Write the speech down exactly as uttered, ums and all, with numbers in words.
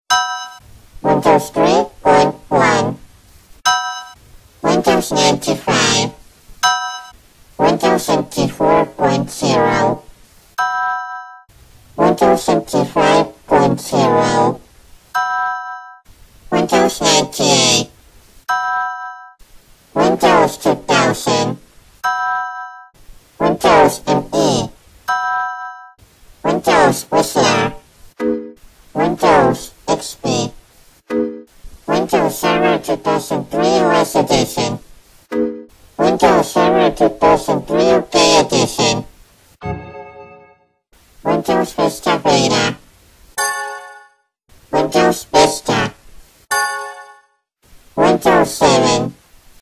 Windows three point one, Windows ninety-five, Windows N T four point zero, Windows N T five point zero, Windows ninety-eight, Windows two thousand, Windows M E, Windows Vista, Windows X P, Windows Server two thousand three O S Edition, Windows Server two thousand three